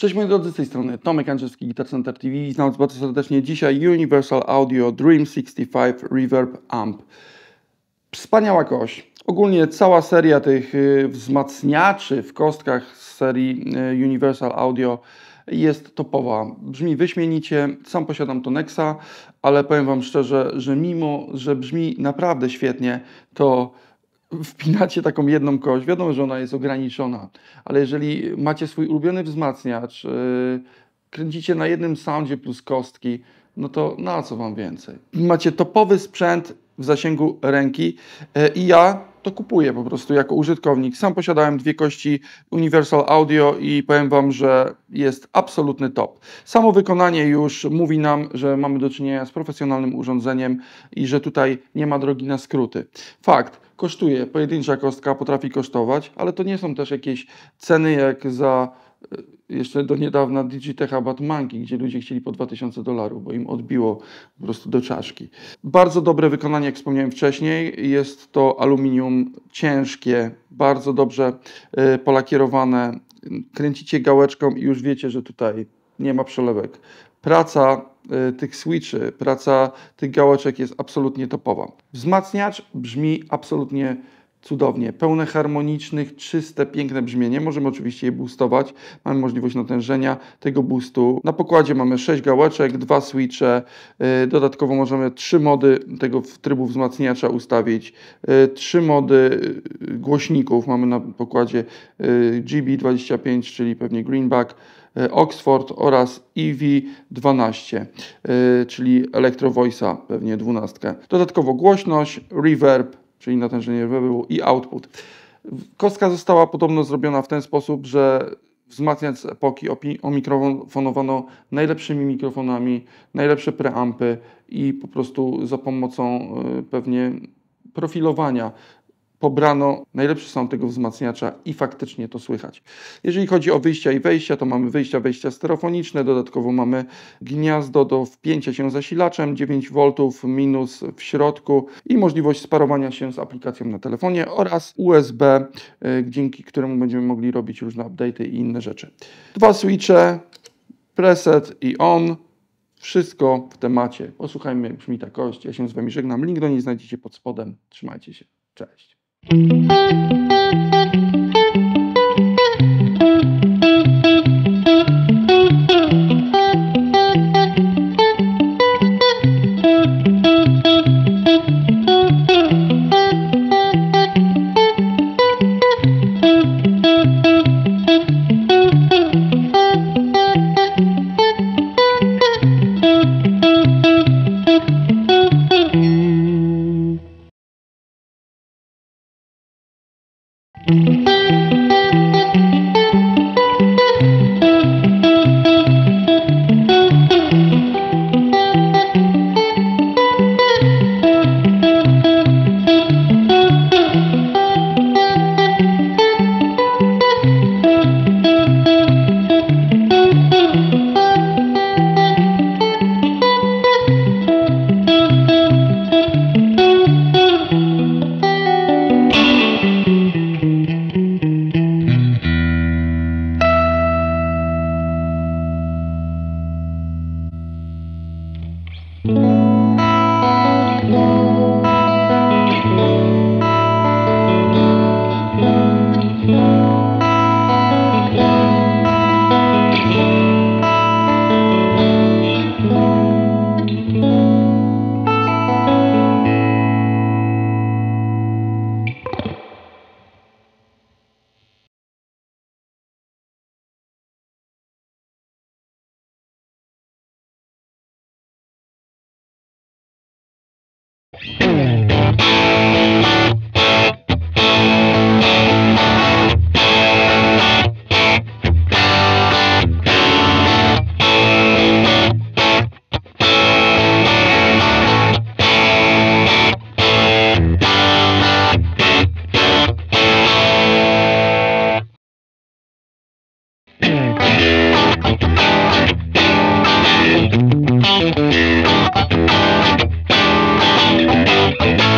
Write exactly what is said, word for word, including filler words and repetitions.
Cześć moi drodzy, z tej strony Tomek Andrzejewski, Guitar Center T V. Witam Was bardzo serdecznie. Dzisiaj Universal Audio Dream sześćdziesiąt pięć Reverb Amp. Wspaniała kość. Ogólnie cała seria tych wzmacniaczy w kostkach z serii Universal Audio jest topowa. Brzmi wyśmienicie. Sam posiadam Tonexa, ale powiem Wam szczerze, że mimo, że brzmi naprawdę świetnie, to wpinacie taką jedną kość, wiadomo, że ona jest ograniczona, ale jeżeli macie swój ulubiony wzmacniacz, yy, kręcicie na jednym soundzie plus kostki, no to na co Wam więcej? Macie topowy sprzęt w zasięgu ręki yy, i ja to kupuję po prostu jako użytkownik. Sam posiadałem dwie kości Universal Audio i powiem Wam, że jest absolutny top. Samo wykonanie już mówi nam, że mamy do czynienia z profesjonalnym urządzeniem i że tutaj nie ma drogi na skróty. Fakt, kosztuje, pojedyncza kostka potrafi kosztować, ale to nie są też jakieś ceny jak za jeszcze do niedawna Digitecha Batmanki, gdzie ludzie chcieli po dwa tysiące dolarów, bo im odbiło po prostu do czaszki. Bardzo dobre wykonanie, jak wspomniałem wcześniej. Jest to aluminium ciężkie, bardzo dobrze y, polakierowane. Kręcicie gałeczką i już wiecie, że tutaj nie ma przelewek. Praca y, tych switchy, praca tych gałeczek jest absolutnie topowa. Wzmacniacz brzmi absolutnie cudownie, pełne harmonicznych, czyste, piękne brzmienie. Możemy oczywiście je boostować. Mamy możliwość natężenia tego boostu. Na pokładzie mamy sześć gałeczek, dwa switche. Dodatkowo możemy trzy mody tego trybu wzmacniacza ustawić. Trzy mody głośników. Mamy na pokładzie G B dwadzieścia pięć, czyli pewnie Greenback, Oxford oraz E V dwanaście, czyli Electro Voice'a, pewnie dwunastkę. Dodatkowo głośność, reverb, czyli natężenie reverbu i output. Kostka została podobno zrobiona w ten sposób, że wzmacniacz z epoki omikrofonowano najlepszymi mikrofonami, najlepsze preampy i po prostu za pomocą y, pewnie profilowania pobrano najlepszy sound tego wzmacniacza i faktycznie to słychać. Jeżeli chodzi o wyjścia i wejścia, to mamy wyjścia, wejścia stereofoniczne, dodatkowo mamy gniazdo do wpięcia się zasilaczem, dziewięć woltów minus w środku i możliwość sparowania się z aplikacją na telefonie oraz U S B, yy, dzięki któremu będziemy mogli robić różne update'y i inne rzeczy. Dwa switche, preset i on. Wszystko w temacie. Posłuchajmy, jak brzmi ta kość. Ja się z Wami żegnam. Link do niej znajdziecie pod spodem. Trzymajcie się. Cześć. Thank you.